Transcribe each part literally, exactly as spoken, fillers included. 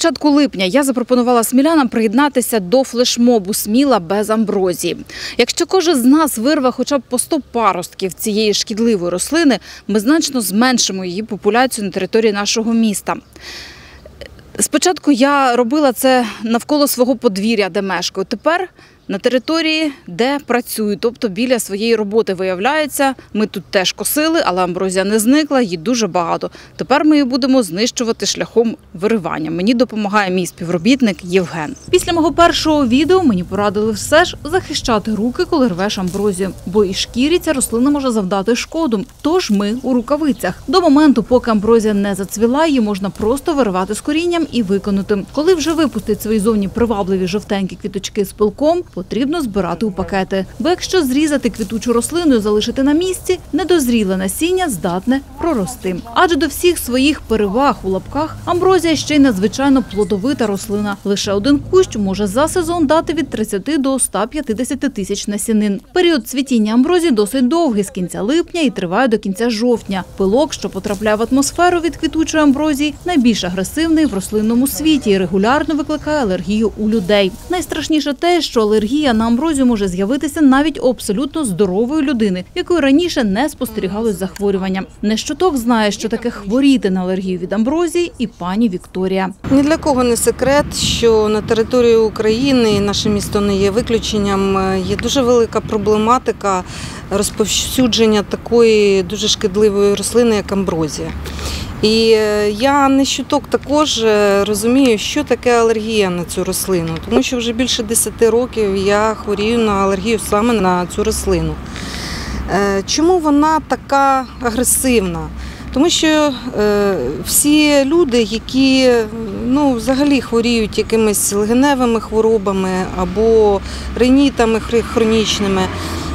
початку липня я запропонувала смілянам приєднатися до флешмобу «Сміла без амброзії». Якщо кожен з нас вирве хоча б по сто паростків цієї шкідливої рослини, ми значно зменшимо її популяцію на території нашого міста. Спочатку я робила це навколо свого подвір'я, де мешкаю. Тепер на території, де працюю, тобто біля своєї роботи, виявляється, ми тут теж косили, але амброзія не зникла, її дуже багато. Тепер ми її будемо знищувати шляхом виривання. Мені допомагає мій співробітник Євген. Після мого першого відео мені порадили все ж захищати руки, коли рвеш амброзію, бо і шкірі ця рослина може завдати шкоду. Тож ми у рукавицях. До моменту, поки амброзія не зацвіла, її можна просто виривати з корінням і виконати. Коли вже випустить свої зовні привабливі жовтенькі квіточки з пилком, потрібно збирати у пакети. Бо якщо зрізати квітучу рослину і залишити на місці, недозріле насіння здатне прорости. Адже до всіх своїх переваг у лапках амброзія ще й надзвичайно плодовита рослина. Лише один кущ може за сезон дати від тридцяти до ста п'ятдесяти тисяч насінин. Період цвітіння амброзії досить довгий, з кінця липня і триває до кінця жовтня. Пилок, що потрапляє в атмосферу від квітучої амброзії, найбільш агресивний в рослинному світі і регулярно викликає алергію у людей. Найстрашніше те, що алергія на амброзію може з'явитися навіть у абсолютно здорової людини, в якої раніше не спостерігалось захворювання. Не щоток знає, що таке хворіти на алергію від амброзії, і пані Вікторія. Ні для кого не секрет, що на території України, наше місто не є виключенням, є дуже велика проблематика розповсюдження такої дуже шкідливої рослини, як амброзія. І я не щуток також розумію, що таке алергія на цю рослину, тому що вже більше десяти років я хворію на алергію саме на цю рослину. Чому вона така агресивна? Тому що е, всі люди, які ну, взагалі хворіють якимись легеневими хворобами або ринітами хронічними,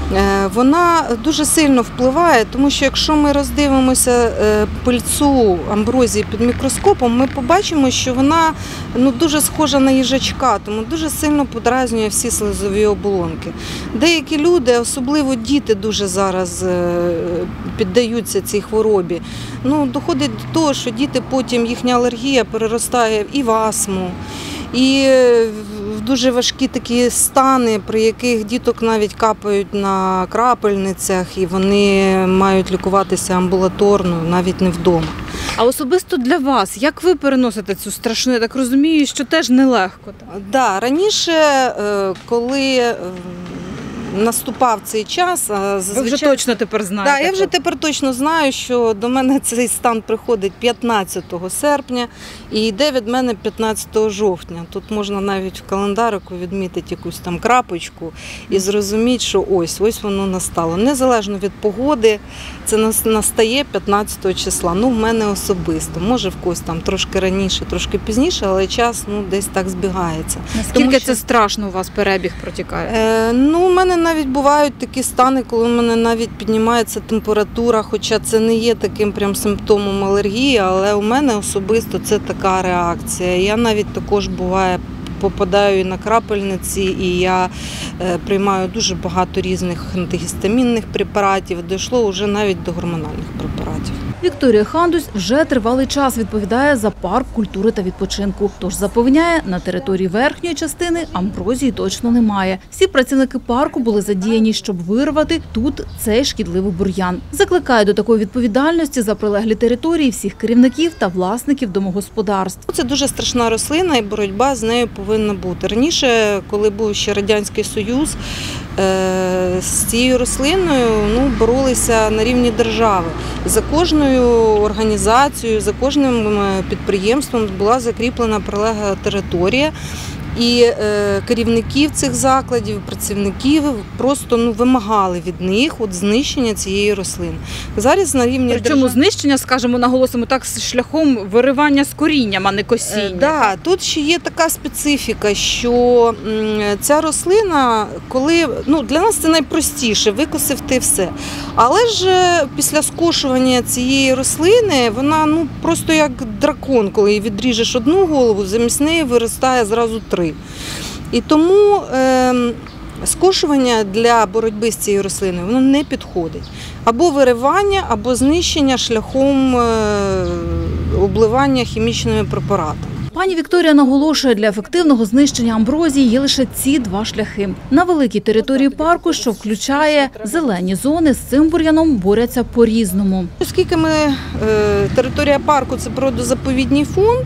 вона дуже сильно впливає, тому що якщо ми роздивимося пильцу амброзії під мікроскопом, ми побачимо, що вона ну, дуже схожа на їжачка, тому дуже сильно подразнює всі слизові оболонки. Деякі люди, особливо діти, дуже зараз піддаються цій хворобі. Ну, доходить до того, що діти потім, їхня алергія переростає і в астму, і в дуже важкі такі стани, при яких діток навіть капають на крапельницях, і вони мають лікуватися амбулаторно, навіть не вдома. А особисто для вас, як ви переносите цю страшну, я так розумію, що теж нелегко? Так, да, раніше, коли наступав цей час. Зазвичай... Ви вже точно тепер знаєте? Так, да, я вже тепер точно знаю, що до мене цей стан приходить п'ятнадцятого серпня і йде від мене п'ятнадцятого жовтня. Тут можна навіть в календарику відмітити якусь там крапочку і зрозуміти, що ось, ось воно настало. Незалежно від погоди, це настає п'ятнадцятого числа. Ну, в мене особисто. Може, в когось там трошки раніше, трошки пізніше, але час ну, десь так збігається. Наскільки Тому, що... це страшно у вас перебіг протікає? Е, ну, у мене навіть бувають такі стани, коли в мене навіть піднімається температура, хоча це не є таким прям симптомом алергії, але у мене особисто це така реакція. Я навіть також буває попадаю на крапельниці, і я е, приймаю дуже багато різних антигістамінних препаратів, дійшло вже навіть до гормональних препаратів. Вікторія Хандусь вже тривалий час відповідає за парк культури та відпочинку. Тож запевняє, на території верхньої частини амброзії точно немає. Всі працівники парку були задіяні, щоб вирвати тут цей шкідливий бур'ян. Закликає до такої відповідальності за прилеглі території всіх керівників та власників домогосподарств. Це дуже страшна рослина і боротьба з нею повинна бути. Раніше, коли був ще Радянський Союз, з цією рослиною ну, боролися на рівні держави. За кожною організацією, за кожним підприємством була закріплена прилегла територія. І е, керівників цих закладів, працівників просто ну, вимагали від них от, знищення цієї рослини. Зараз на рівні Причому держав... знищення, скажімо, наголосимо так, шляхом виривання з корінням, а не косіння. Е, да, тут ще є така специфіка, що м, ця рослина, коли, ну, для нас це найпростіше, викосив ти все. Але ж після скошування цієї рослини, вона ну, просто як дракон, коли відріжеш одну голову, замість неї виростає зразу три. І тому е, скошування для боротьби з цією рослиною воно не підходить. Або виривання, або знищення шляхом е, обливання хімічними препаратами. Пані Вікторія наголошує, для ефективного знищення амброзії є лише ці два шляхи. На великій території парку, що включає зелені зони, з цим бур'яном борються по-різному. Оскільки ми, е, територія парку – це природозаповідний фонд,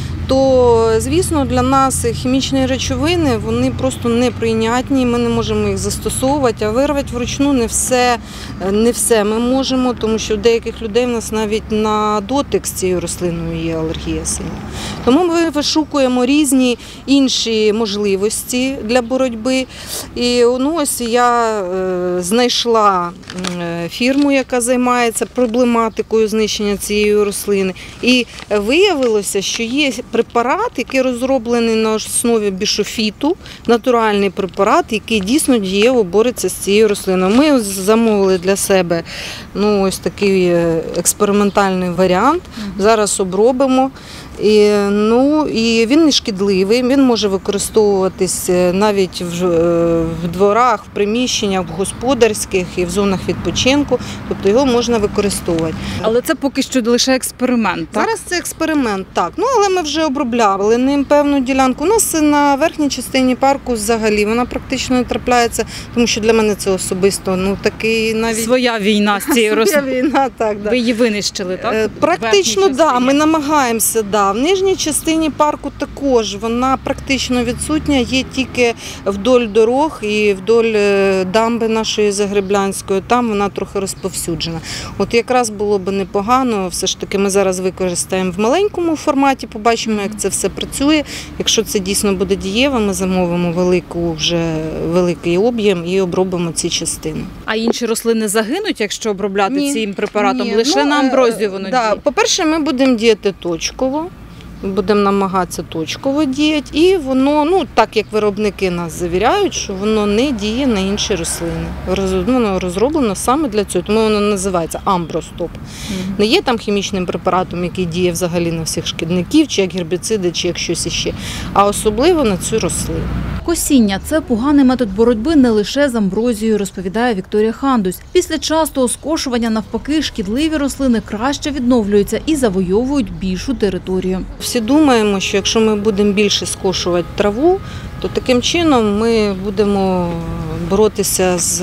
то, звісно, для нас хімічні речовини, вони просто неприйнятні, ми не можемо їх застосовувати, а вирвати вручну не все, не все ми можемо, тому що у деяких людей в нас навіть на дотик з цією рослиною є алергія сильна. Тому ми вишукуємо різні інші можливості для боротьби. І ну, ось я е, знайшла фірму, яка займається проблематикою знищення цієї рослини, і виявилося, що є препарат, який розроблений на основі бішофіту, натуральний препарат, який дійсно дієво бореться з цією рослиною. Ми замовили для себе ну, ось такий експериментальний варіант, зараз обробимо. І, ну, і він не шкідливий, він може використовуватись навіть в, в дворах, в приміщеннях, в господарських і в зонах відпочинку, тобто його можна використовувати. Але це поки що лише експеримент, так? Зараз це експеримент, так. Ну, але ми вже обробляли ним певну ділянку. У нас на верхній частині парку взагалі вона практично не трапляється, тому що для мене це особисто ну, такий навіть... Своя війна з цією рослиною. Своя війна, так. Да. Ви її винищили, так? Практично, так. Да, ми намагаємося, да. В нижній частині парку також вона практично відсутня, є тільки вдоль дорог і вдоль дамби нашої Загреблянської, там вона трохи розповсюджена. От якраз було б непогано, все ж таки ми зараз використаємо в маленькому форматі, побачимо, як це все працює. Якщо це дійсно буде дієво, ми замовимо велику, вже великий об'єм і обробимо ці частини. А інші рослини загинуть, якщо обробляти ні, цим препаратом? Ні. Лише ну, на амброзію воно да. діє? По-перше, ми будемо діяти точково. Будемо намагатися точково діяти, і воно, ну так як виробники нас завіряють, що воно не діє на інші рослини. Воно розроблено саме для цього, тому воно називається амбростоп. Mm-hmm. Не є там хімічним препаратом, який діє взагалі на всіх шкідників, чи як гербіциди, чи як щось іще, а особливо на цю рослину. Косіння – це поганий метод боротьби не лише з амброзією, розповідає Вікторія Хандусь. Після частого скошування, навпаки, шкідливі рослини краще відновлюються і завойовують більшу територію. Всі думаємо, що якщо ми будемо більше скошувати траву, то таким чином ми будемо боротися з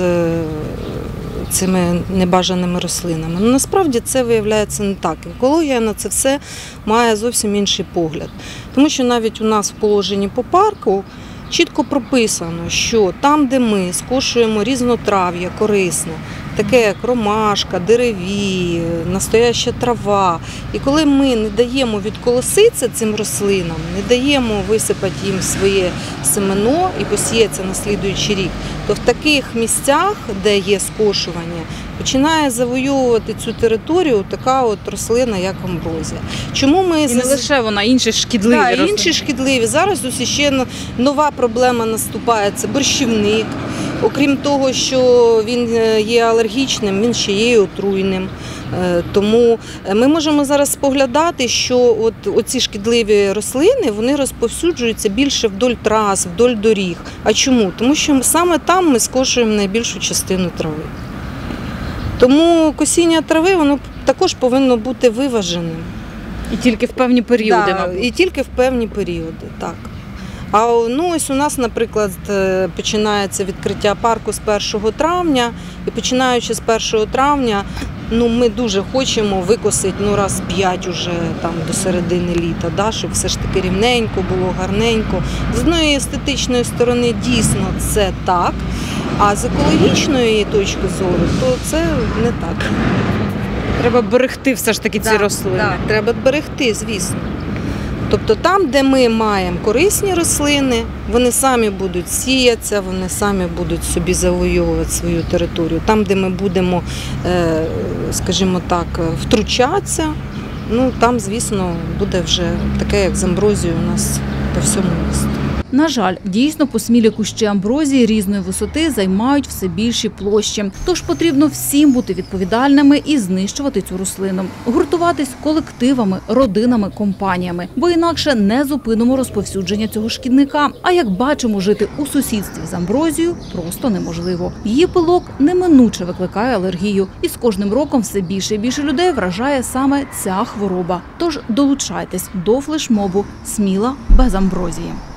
цими небажаними рослинами. Ну, насправді це виявляється не так. Екологія на це все має зовсім інший погляд. Тому що навіть у нас в положенні по парку чітко прописано, що там, де ми скошуємо різнотрав'я корисне, таке як ромашка, дереві, настояща трава. І коли ми не даємо відколоситися цим рослинам, не даємо висипати їм своє семено і посіятися на слідуючий рік, то в таких місцях, де є скошування, починає завойовувати цю територію така от рослина, як амброзія. Чому ми і не лише вона, інші шкідливі да, рослини. інші шкідливі. Зараз ось ще нова проблема наступає – це борщівник. Окрім того, що він є алергічним, він ще є отруйним. Тому ми можемо зараз споглядати, що от оці шкідливі рослини, вони розповсюджуються більше вдоль трас, вдоль доріг. А чому? Тому що саме там ми скошуємо найбільшу частину трави. Тому косіння трави, воно також повинно бути виваженим. І тільки в певні періоди, да, мабуть. І тільки в певні періоди, так. А ну, ось у нас, наприклад, починається відкриття парку з першого травня, і починаючи з першого травня, ну, ми дуже хочемо викосити ну, раз п'ять уже там, до середини літа, да, щоб все ж таки рівненько було, гарненько. З одної естетичної сторони дійсно це так, а з екологічної точки зору, то це не так. Треба берегти все ж таки ці да, рослини. Да, треба берегти, звісно. Тобто там, де ми маємо корисні рослини, вони самі будуть сіятися, вони самі будуть собі завойовувати свою територію. Там, де ми будемо, скажімо так, втручатися, ну там, звісно, буде вже таке, як з амброзією у нас по всьому місту. На жаль, дійсно посмілі кущі амброзії різної висоти займають все більші площі. Тож потрібно всім бути відповідальними і знищувати цю рослину. Гуртуватись колективами, родинами, компаніями. Бо інакше не зупинимо розповсюдження цього шкідника. А як бачимо, жити у сусідстві з амброзією просто неможливо. Її пилок неминуче викликає алергію. І з кожним роком все більше і більше людей вражає саме ця хвороба. Тож долучайтесь до флешмобу «Сміла без амброзії».